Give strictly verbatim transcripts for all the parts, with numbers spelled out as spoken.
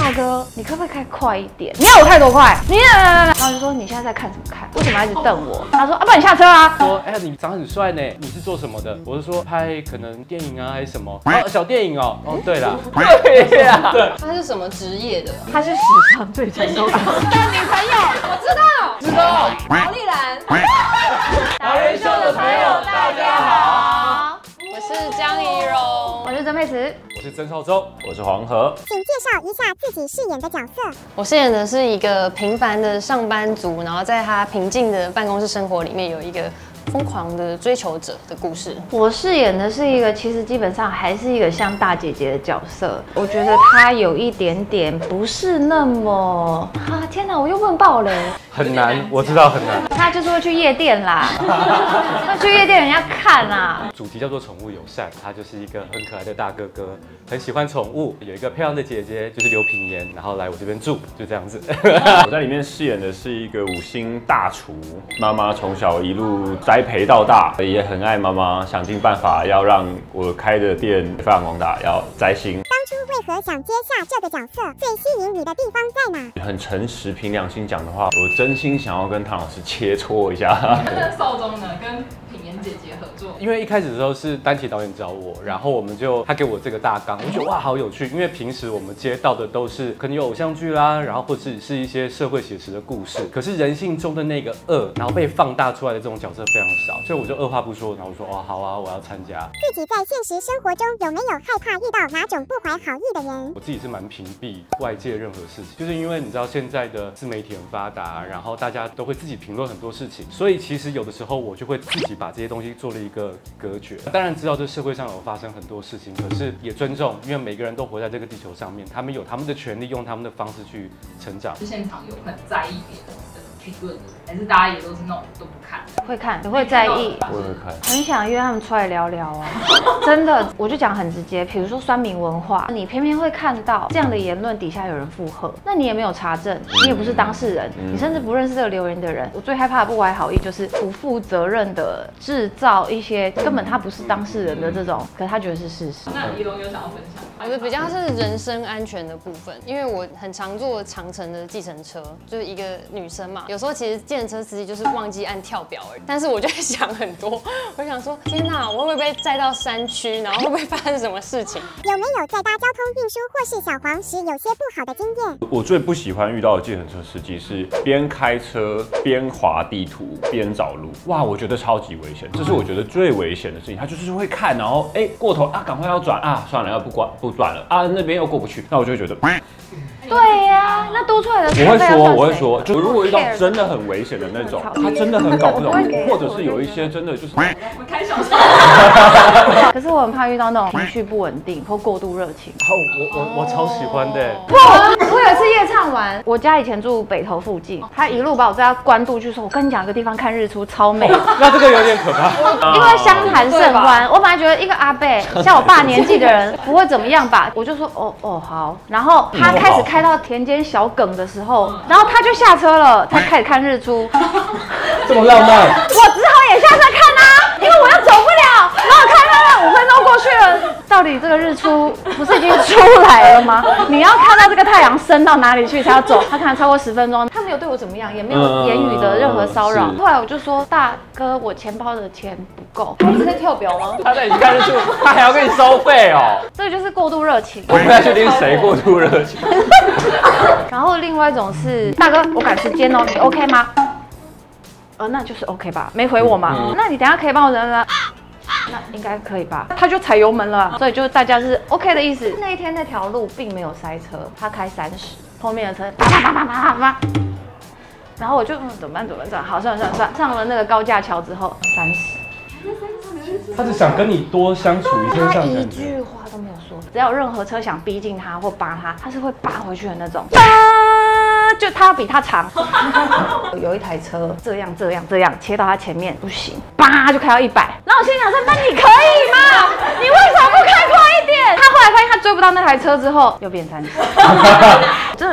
大哥，你可不可以开快一点？你要我开多快？你……然后就说你现在在看什么看？为什么要一直瞪我？他说啊，不然你下车啊。 说哎呀，你长很帅呢，你是做什么的？我是说拍可能电影啊还是什么？哦，小电影哦。哦，对了，对呀，对。 他是什么职业的？ 他是史上最成功的女朋友，我知道， 知道。 毛利兰。 达人秀的朋友，大家好， 我是江怡蓉， 我是曾沛慈， 我是曾少洲，我是黄河。 请介绍一下自己饰演的角色。 我饰演的是一个平凡的上班族，然后在他平静的办公室生活里面有一个疯狂的追求者的故事。 我饰演的是一个其实基本上还是一个像大姐姐的角色。我觉得她有一点点不是那么啊，天哪，我又不能爆雷。 很难，我知道很难。 她就是会去夜店啦，那去夜店人家看啊。 主题叫做宠物友善，他就是一个很可爱的大哥哥，很喜欢宠物，有一个漂亮的姐姐就是刘品言，然后来我这边住，就这样子。 我在里面饰演的是一个五星大厨，妈妈从小一路栽培到大，也很爱妈妈，想尽办法要让我开的店发扬光大，要摘星。 当初为何想接下这个角色？最吸引你的地方在哪？ 很诚实，凭良心讲的话，我真心想要跟唐老师切磋一下。 那少宗呢，跟品言姐姐合作， 因为一开始的时候是丹琪导演找我，然后我们就他给我这个大纲，我觉得哇好有趣，因为平时我们接到的都是可能有偶像剧啦，然后或者是一些社会写实的故事，可是人性中的那个恶，然后被放大出来的这种角色非常少，所以我就二话不说，然后我说哦好啊，我要参加。 自己在现实生活中有没有害怕遇到哪种不怀好意的人？ 我自己是蛮屏蔽外界任何事情，就是因为你知道现在的自媒体很发达，然后大家都会自己评论很多事情，所以其实有的时候我就会自己把这些东西做了一个隔绝。当然知道这社会上有发生很多事情，可是也尊重，因为每个人都活在这个地球上面，他们有他们的权利，用他们的方式去成长。 现场有很在意别人的评论的，还是大家也都是那种都不看？ 会看，你会在意， 我会看， 很想约他们出来聊聊啊！真的，我就讲很直接，比如说酸民文化，你偏偏会看到这样的言论底下有人附和，那你也没有查证，你也不是当事人，你甚至不认识这个留言的人。我最害怕的不怀好意就是不负责任的制造一些根本他不是当事人的这种，可是他觉得是事实。 那怡蓉有想要分享？ 我的比较是人身安全的部分，因为我很常坐长程的计程车，就是一个女生嘛，有时候其实计程车司机就是忘记按跳表而已，但是我就会想很多，我想说天哪，我会不会被载到山区，然后会不会发生什么事情？ 有没有在搭交通运输或是小黄时有些不好的经验？ 我最不喜欢遇到的计程车司机是边开车边滑地图边找路，哇，我觉得超级危险，这是我觉得最危险的事情。他就是会看，然后哎过头啊，赶快要转啊，算了，要不管不转了啊，那边又过不去，那我就会觉得。 对呀、啊，那多出来的我会说，我会说，就如果遇到真的很危险的那种，他真的很搞不懂路，或者是有一些真的就是。 我们开小车。 可是我很怕遇到那种情绪不稳定或过度热情。 哦，我我我超喜欢的。 不，我有一次夜唱完，我家以前住北投附近，他一路把我载到关渡去说，我跟你讲一个地方看日出超美。 那这个有点可怕。 因为湘潭甚欢，我本来觉得一个阿伯像我爸年纪的人不会怎么样吧，我就说哦哦好，然后他开始开到田间小梗的时候，然后他就下车了，才开始看日出。 这么浪漫。 我只好也下车看啊，因为我又走不了，然后看看看五分钟过去了，到底这个日出不是已经出来了吗？你要看到这个太阳升到哪里去才要走？他看了超过十分钟，他没有对我怎么样，也没有言语的任何骚扰。后来我就说大哥，我钱包的钱不够。他一直在跳表吗？ 他在你看日出，他还要跟你收费哦。 这个就是过度热情。 我不太确定谁过度热情。 然后另外一种是大哥，我赶时间哦，你 OK 吗？呃，那就是 OK 吧，没回我嘛。嗯、那你等一下可以帮我人了。那应该可以吧？他就踩油门了，所以就大家是 OK 的意思。那一天那条路并没有塞车，他开三十，后面的车啪啪啪啪啪啪啪，然后我就嗯怎么办怎么办？好，算了算了算了，上了那个高架桥之后三十。 他是想跟你多相处一些， 他一句话都没有说，只要有任何车想逼近他或扒他，他是会扒回去的那种。就他要比他长。有一台车这样这样这样切到他前面，不行，叭就开到一百。然后我心想说：“那你可以吗？你为什么不开快一点？”他后来发现他追不到那台车之后，又变三十。真的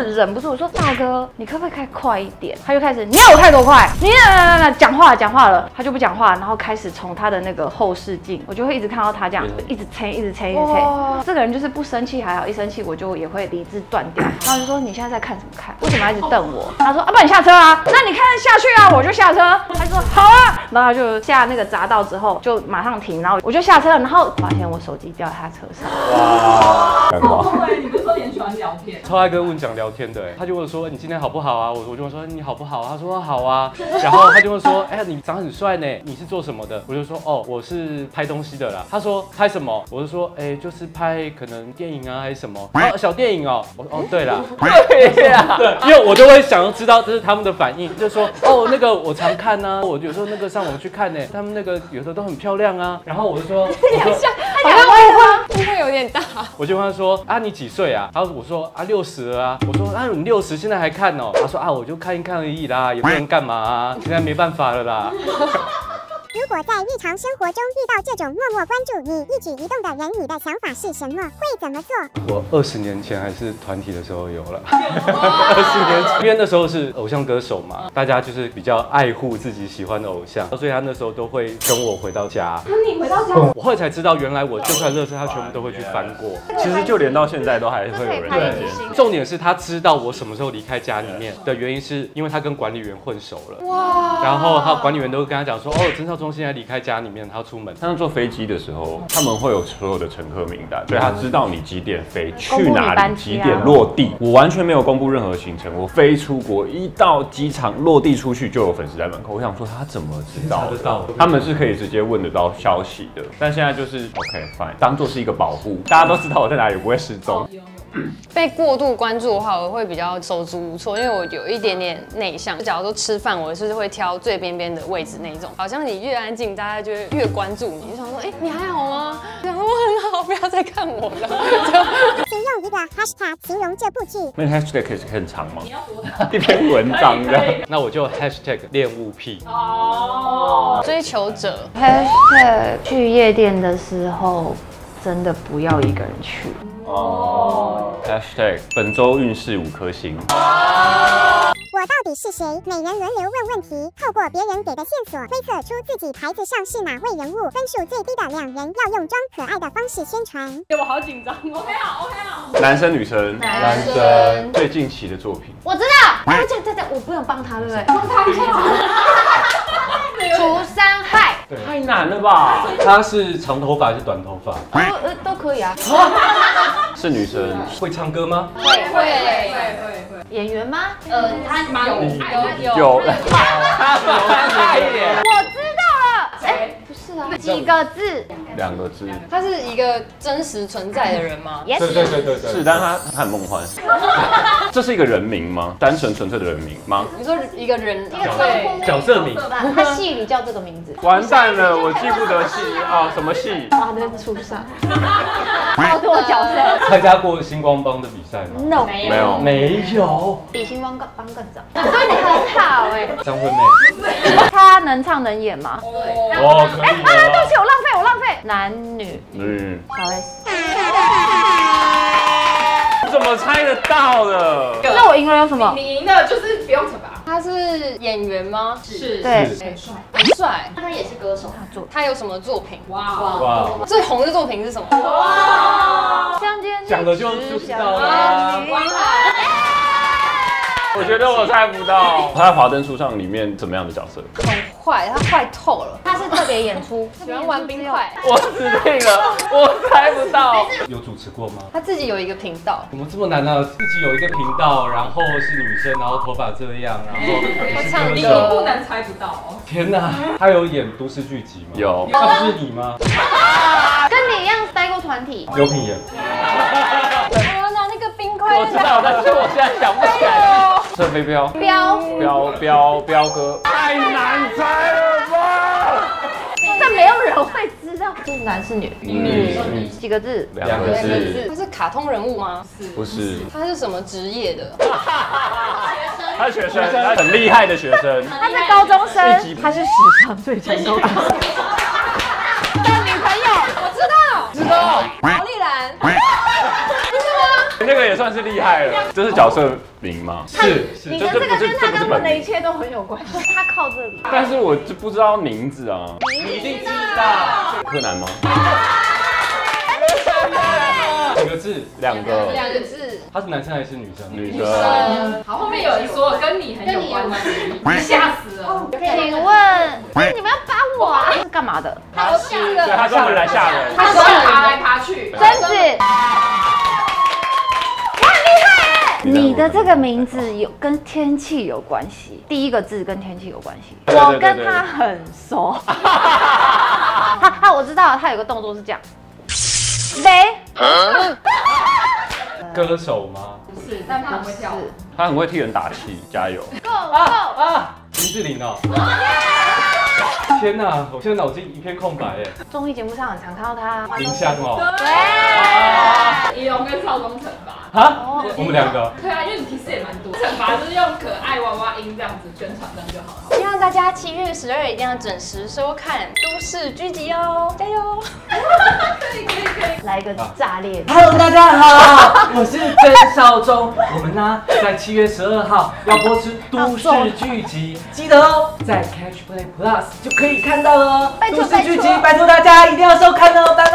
的忍不住，我说大哥，你可不可以开快一点？他就开始你要我开多快？你讲话讲话了，他就不讲话，然后开始从他的那个后视镜，我就会一直看到他这样，一直催，一直催，一直催。这个人就是不生气还好，一生气我就也会理智断掉。然后就说你现在在看什么看？为什么要一直瞪我？他说啊，不然你下车啊？那你看下去啊，我就下车。他说好啊，然后他就下那个匝道之后就马上停，然后我就下车了，然后发现我手机掉在他车上。 哇，干嘛？ 对，你不是说你很喜欢聊天？ 超爱跟问讲聊天的，他就问说你今天好不好啊？我我就说你好不好？他说好啊，然后他就会说哎、欸、你长很帅呢，你是做什么的？我就说哦我是拍东西的啦。他说拍什么？我就说哎、欸、就是拍可能电影啊还是什么哦小电影哦。我说哦对啦，对呀，对，因为我都会想要知道这是他们的反应，就说哦那个我常看啊，我有时候那个上网去看呢，他们那个有的都很漂亮啊。然后我就说，我说好像误会误会有点大。 我就问他说啊你几岁啊？他说我说啊六十了啊。我说啊你六十现在还看哦？他说啊我就看一看而已啦，也不能干嘛啊，现在没办法了啦。 如果在日常生活中遇到这种默默关注你一举一动的人，你的想法是什么？会怎么做？ 我二十年前还是团体的时候有了，二十年前，因为那时候是偶像歌手嘛，大家就是比较爱护自己喜欢的偶像，所以他那时候都会跟我回到家。 跟你回到家， 我后来才知道，原来我就算垃圾，他全部都会去翻过。 其实就连到现在都还会有人在坚持。 重点是他知道我什么时候离开家里面的原因，是因为他跟管理员混熟了。哇！然后他管理员都会跟他讲说，哦，曾少忠现在离开家里面，他要出门。 他们坐飞机的时候，他们会有所有的乘客名单，所以他知道你几点飞，去哪里，几点落地。我完全没有公布任何行程，我飞出国，一到机场落地出去就有粉丝在门口。我想说他怎么知道的？他们是可以直接问得到消息的，但现在就是 OK fine， 当做是一个保护，大家都知道我在哪里，不会失踪。 被过度关注的话，我会比较手足无措，因为我有一点点内向。假如说吃饭，我是会挑最边边的位置那种，好像你越安静，大家就会越关注你，就想说，哎、欸，你还好吗？想说我很好，不要再看我了。 请用一个 hashtag 形容这部剧。 那 hashtag 可以很长吗？一篇文章的。 那我就 hashtag 恋物癖。 哦，追求者 hashtag 去夜店的时候，真的不要一个人去。 哦 ，#hashtag 本周运势五颗星。 我到底是谁？每人轮流问问题，透过别人给的线索推测出自己牌子上是哪位人物。分数最低的两人要用装可爱的方式宣传。 我好紧张哦。OK 好 OK 好。 男生女生？ 男生。 最近期的作品。 我知道。哎，这这这，我不能帮他，对不对？帮他一下。除三害。 太难了吧？ 他是长头发还是短头发？ 都呃都可以啊。 是女生。 会唱歌吗？ 会会会会会。演员吗？ 呃，他有有有。他怎么看一点？ 我知道了。哎，不是啊。几个字？ 两个字。 他是一个真实存在的人吗？ 对对对对对。 是，但他他很梦幻。这是一个人名吗？单纯纯粹的人名吗？ 你说一个人对角色名， 他戏里叫这个名字。 完蛋了，我记不得戏啊，什么戏？ 啊，在书上。好多角色。 参加过星光帮的比赛吗 ？No， 没有， 没有。 比星光帮更早。所以你很好哎。 张惠妹。 他能唱能演吗？ 哦，可以。 哎，对不起，我浪费，我浪费。男女。 嗯。 小 S。 怎么猜得到的？ 那我赢了有什么？ 你赢了就是不用惩罚。 他是演员吗？ 是， 对， 很帅， 很帅。 他也是歌手，他做。 他有什么作品？ 哇哇！ 最红的作品是什么？ 哇！ 讲的就就知道了。 我觉得我猜不到。他在《华灯初上》里面怎么样的角色？ 很坏，他坏透了。 他是特别演出， 喜欢玩冰块。 我死定了，我猜不到。 有主持过吗？ 他自己有一个频道。 怎么这么难呢？自己有一个频道，然后是女生，然后头发这样，然后会唱你歌， 不能猜不到哦。 天哪，他有演都市剧集吗？ 有。 那不是你吗？ 跟你一样待过团体。 刘品言。 我要拿那个冰块。 我知道，但是我现在想不起来。射飞镖。 彪。 彪彪彪哥。太难猜了吧！ 但没有人会知道是男是女。女。几个字？ 两个字。 他是卡通人物吗？ 不是。 他是什么职业的？ 他是学生，他很厉害的学生。 他是高中生，他是史上最强高中生。的女朋友， 我知道， 知道。 毛利兰。 那个也算算是厉害了。这是角色名吗？ 是你是， 跟这个跟他刚问的一名。 切都很有关系，他靠这里。 但是我就不知道名字啊。 你一定知道。 柯南吗？ 几个字？ 两个。 两个字。 他是男生还是女生？ 女生。 好，后面有人说跟你很有关系，吓死了。 请问，你们要扒我啊？是干嘛的？ 他是对，他专门来吓人。 他手爬来爬去， 贞子。你的这个名字有跟天气有关系，第一个字跟天气有关系。我跟他很熟。他他我知道，他有个动作是这样。雷。 歌手吗？ 不是，但他很会跳舞。 他很会替人打气，加油。 Go Go 啊！林志玲哦。天哪，我现在脑筋一片空白哎。 综艺节目上很常看到他。 林香哦。 对。仪容跟少宗惩罚。 啊？我们两个。 对啊，因为你提示也蛮多。惩罚就是用可爱娃娃音这样子宣传，这样就好了。 希望大家七月十二一定要准时收看《都市剧集》哦，加油！ 可以可以可以。 来一个炸裂。 Hello， 大家好，我是曾少宗。我们呢在七月十二号要播出都市剧集，记得哦，在 Catch Play Plus 就可以看到了哦。都市剧集，拜托大家一定要收看哦，拜拜。